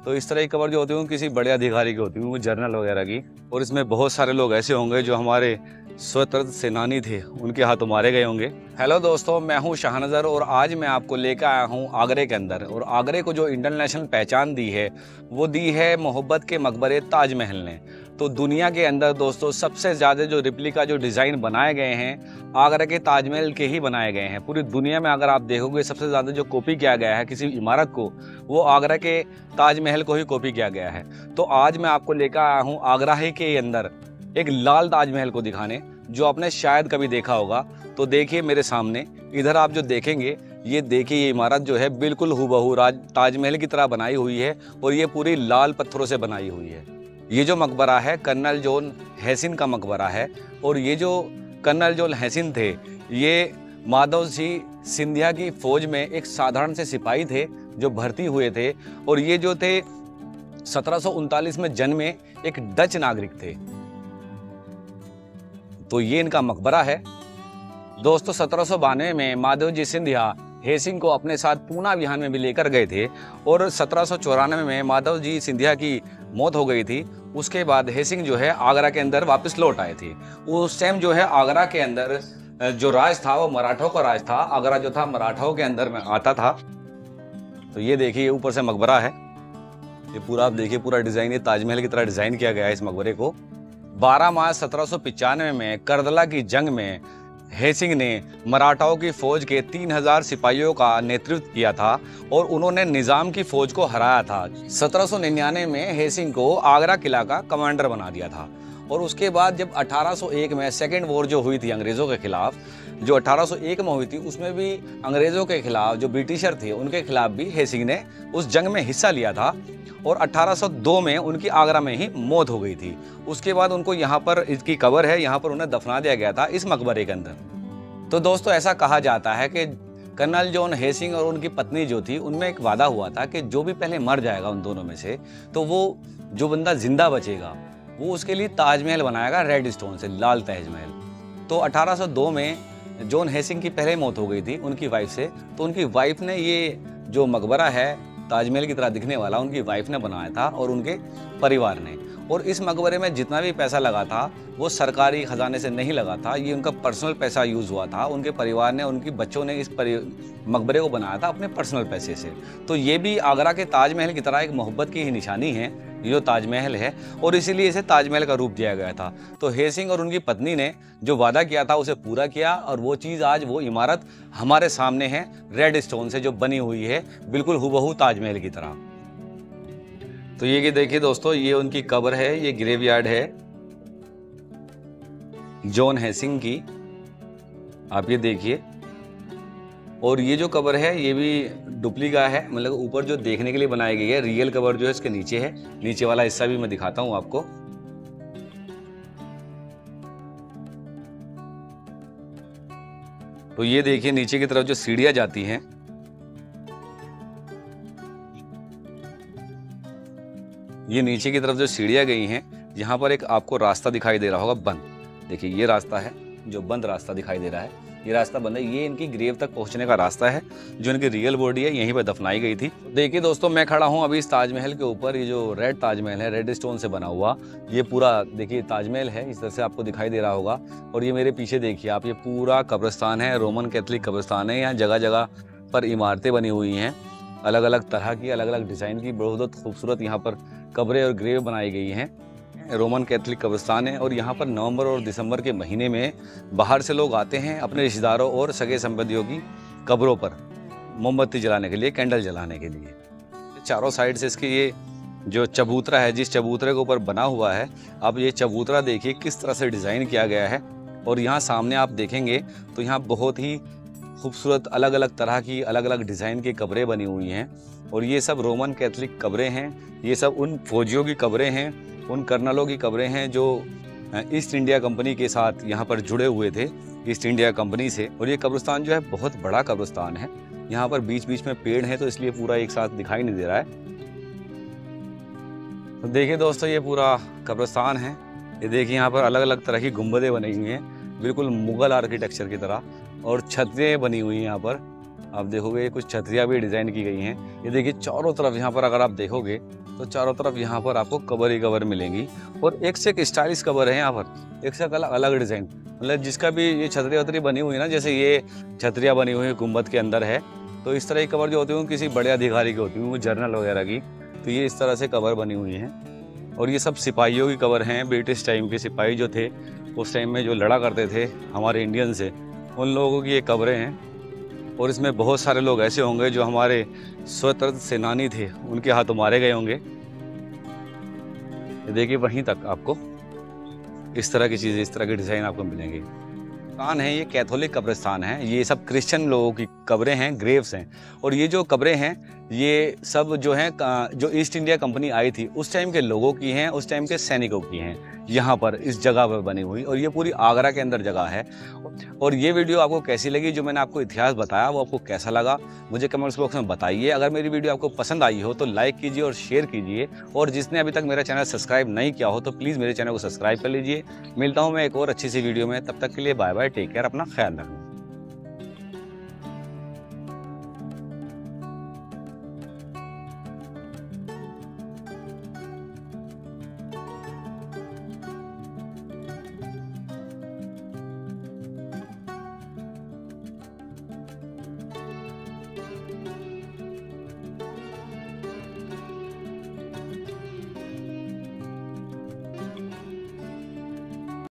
तो इस तरह की कबर जो होती है किसी बड़े अधिकारी की होती है, जनरल वगैरह की। और इसमें बहुत सारे लोग ऐसे होंगे जो हमारे स्वतंत्रता सेनानी थे, उनके हाथों मारे गए होंगे। हेलो दोस्तों, मैं हूं शाहनज़र और आज मैं आपको लेकर आया हूं आगरे के अंदर। और आगरे को जो इंटरनेशनल पहचान दी है वो दी है मोहब्बत के मकबरे ताजमहल ने। तो दुनिया के अंदर दोस्तों सबसे ज़्यादा जो रिप्लिका जो डिज़ाइन बनाए गए हैं आगरा के ताजमहल के ही बनाए गए हैं। पूरी दुनिया में अगर आप देखोगे सबसे ज़्यादा जो कॉपी किया गया है किसी इमारत को, वो आगरा के ताजमहल को ही कॉपी किया गया है। तो आज मैं आपको लेकर आया हूँ आगरा ही के अंदर एक लाल ताजमहल को दिखाने, जो आपने शायद कभी देखा होगा। तो देखिए मेरे सामने, इधर आप जो देखेंगे, ये देखिए ये इमारत जो है बिल्कुल हूबहू ताजमहल की तरह बनाई हुई है और ये पूरी लाल पत्थरों से बनाई हुई है। ये जो मकबरा है कर्नल जॉन हैसिन का मकबरा है। और ये जो कर्नल जॉन हैसिन थे, ये माधव सिंह सिंधिया की फौज में एक साधारण से सिपाही थे जो भर्ती हुए थे। और ये जो थे 1739 में जन्मे एक डच नागरिक थे। तो ये इनका मकबरा है दोस्तों। 1792 में माधव जी सिंधिया हैसिन को अपने साथ पूना अभियान में भी लेकर गए थे और 1794 में माधव जी सिंधिया की मौत हो गई थी। उसके बाद हैसिन जो है आगरा के अंदर वापस लौट आए थे। उस टाइम जो है आगरा के अंदर जो राज था वो मराठों का राज था। आगरा जो था मराठों के अंदर में आता था। तो ये देखिए ऊपर से मकबरा है, ये पूरा आप देखिए पूरा डिजाइन ये ताजमहल की तरह डिजाइन किया गया है इस मकबरे को। 12 मार्च 1795 में करबला की जंग में हैसिन ने मराठाओं की फौज के 3000 सिपाहियों का नेतृत्व किया था और उन्होंने निजाम की फौज को हराया था। 1799 में हैसिन को आगरा किला का कमांडर बना दिया था। और उसके बाद जब 1801 में सेकेंड वॉर जो हुई थी अंग्रेज़ों के खिलाफ, जो 1801 में हुई थी, उसमें भी अंग्रेज़ों के खिलाफ जो ब्रिटिशर थे उनके खिलाफ भी हैसिन ने उस जंग में हिस्सा लिया था। और 1802 में उनकी आगरा में ही मौत हो गई थी। उसके बाद उनको यहाँ पर इसकी कब्र है, यहाँ पर उन्हें दफना दिया गया था इस मकबरे के अंदर। तो दोस्तों ऐसा कहा जाता है कि कर्नल जॉन हैसिन और उनकी पत्नी जो थी उनमें एक वादा हुआ था कि जो भी पहले मर जाएगा उन दोनों में से, तो वो जो बंदा जिंदा बचेगा वो उसके लिए ताजमहल बनाएगा रेड स्टोन से, लाल ताजमहल। तो 1802 में जॉन हैसिन की पहले मौत हो गई थी उनकी वाइफ से। तो उनकी वाइफ ने ये जो मकबरा है ताजमहल की तरह दिखने वाला उनकी वाइफ ने बनाया था और उनके परिवार ने। और इस मकबरे में जितना भी पैसा लगा था वो सरकारी खजाने से नहीं लगा था, ये उनका पर्सनल पैसा यूज़ हुआ था। उनके परिवार ने, उनकी बच्चों ने इस मकबरे को बनाया था अपने पर्सनल पैसे से। तो ये भी आगरा के ताजमहल की तरह एक मोहब्बत की ही निशानी है ये जो ताजमहल है, और इसीलिए इसे ताजमहल का रूप दिया गया था। तो हैसिन और उनकी पत्नी ने जो वादा किया था उसे पूरा किया और वो चीज़ आज वो इमारत हमारे सामने है रेड स्टोन से जो बनी हुई है बिल्कुल हूबहू ताजमहल की तरह। तो ये देखिए दोस्तों, ये उनकी कब्र है, ये ग्रेवयार्ड है जॉन हैसिन की, आप ये देखिए। और ये जो कब्र है ये भी डुप्लीका है, मतलब ऊपर जो देखने के लिए बनाई गई है। रियल कब्र जो है इसके नीचे है, नीचे वाला हिस्सा भी मैं दिखाता हूं आपको। तो ये देखिए नीचे की तरफ जो सीढ़ियां जाती हैं, ये नीचे की तरफ जो सीढ़ियां गई हैं, यहाँ पर एक आपको रास्ता दिखाई दे रहा होगा बंद। देखिए ये रास्ता है जो बंद रास्ता दिखाई दे रहा है, ये रास्ता बंद है। ये इनकी ग्रेव तक पहुंचने का रास्ता है, जो इनकी रियल बॉडी है यहीं पर दफनाई गई थी। देखिए दोस्तों, मैं खड़ा हूं अभी इस ताजमहल के ऊपर। ये जो रेड ताजमहल है, रेड स्टोन से बना हुआ, ये पूरा देखिए ताजमहल है, इस तरह से आपको दिखाई दे रहा होगा। और ये मेरे पीछे देखिए आप, ये पूरा कब्रिस्तान है, रोमन कैथोलिक कब्रिस्तान है। यहाँ जगह जगह पर इमारतें बनी हुई हैं अलग अलग तरह की, अलग अलग डिज़ाइन की, बहुत खूबसूरत यहाँ पर कब्रें और ग्रेव बनाई गई हैं। रोमन कैथोलिक कब्रिस्तान है और यहाँ पर नवंबर और दिसंबर के महीने में बाहर से लोग आते हैं अपने रिश्तेदारों और सगे संबंधियों की कब्रों पर मोमबत्ती जलाने के लिए, कैंडल जलाने के लिए। चारों साइड से इसकी ये जो चबूतरा है, जिस चबूतरे के ऊपर बना हुआ है, अब ये चबूतरा देखिए किस तरह से डिज़ाइन किया गया है। और यहाँ सामने आप देखेंगे तो यहाँ बहुत ही खूबसूरत अलग अलग तरह की, अलग अलग डिज़ाइन की कब्रें बनी हुई हैं। और ये सब रोमन कैथोलिक कब्रें हैं, ये सब उन फौजियों की कब्रें हैं, उन कर्नलों की कब्रें हैं जो ईस्ट इंडिया कंपनी के साथ यहाँ पर जुड़े हुए थे, ईस्ट इंडिया कंपनी से। और ये कब्रिस्तान जो है बहुत बड़ा कब्रिस्तान है, यहाँ पर बीच बीच में पेड़ हैं तो इसलिए पूरा एक साथ दिखाई नहीं दे रहा है। तो देखिए दोस्तों, ये पूरा कब्रिस्तान है। ये देखिए यहाँ पर अलग अलग तरह की गुंबदें बनी हुई हैं, बिल्कुल मुगल आर्किटेक्चर की तरह। और छतरियाँ बनी हुई हैं यहाँ पर, आप देखोगे कुछ छतरियाँ भी डिज़ाइन की गई हैं। ये देखिए चारों तरफ यहाँ पर अगर आप देखोगे तो चारों तरफ यहाँ पर आपको कवर ही कवर मिलेंगी और एक से एक स्टाइलिश कवर है यहाँ पर, एक से एक अलग अलग डिज़ाइन। मतलब जिसका भी ये छतरी वतरी बनी हुई है ना, जैसे ये छतरियाँ बनी हुई है गुंबद के अंदर है, तो इस तरह की कवर जो होती है किसी बड़े अधिकारी की होती है, जर्नल वगैरह की, तो ये इस तरह से कवर बनी हुई हैं। और ये सब सिपाहियों की कवर हैं, ब्रिटिश टाइम के सिपाही जो थे उस टाइम में जो लड़ा करते थे हमारे इंडियन से, उन लोगों की ये कवरें हैं। और इसमें बहुत सारे लोग ऐसे होंगे जो हमारे स्वतंत्रता सेनानी थे, उनके हाथों मारे गए होंगे। देखिए वहीं तक आपको इस तरह की चीज़ें, इस तरह के डिज़ाइन आपको मिलेंगे। कब्रिस्तान है, ये कैथोलिक कब्रिस्तान है, ये सब क्रिश्चियन लोगों की कब्रें हैं, ग्रेव्स हैं। और ये जो कब्रें हैं ये सब जो हैं जो ईस्ट इंडिया कंपनी आई थी उस टाइम के लोगों की हैं, उस टाइम के सैनिकों की हैं, यहाँ पर इस जगह पर बनी हुई। और ये पूरी आगरा के अंदर जगह है। और ये वीडियो आपको कैसी लगी, जो मैंने आपको इतिहास बताया वो आपको कैसा लगा, मुझे कमेंट्स बॉक्स में बताइए। अगर मेरी वीडियो आपको पसंद आई हो तो लाइक कीजिए और शेयर कीजिए। और जिसने अभी तक मेरा चैनल सब्सक्राइब नहीं किया हो तो प्लीज़ मेरे चैनल को सब्सक्राइब कर लीजिए। मिलता हूँ मैं एक और अच्छी सी वीडियो में, तब तक के लिए बाय बाय, टेक केयर, अपना ख्याल रखना।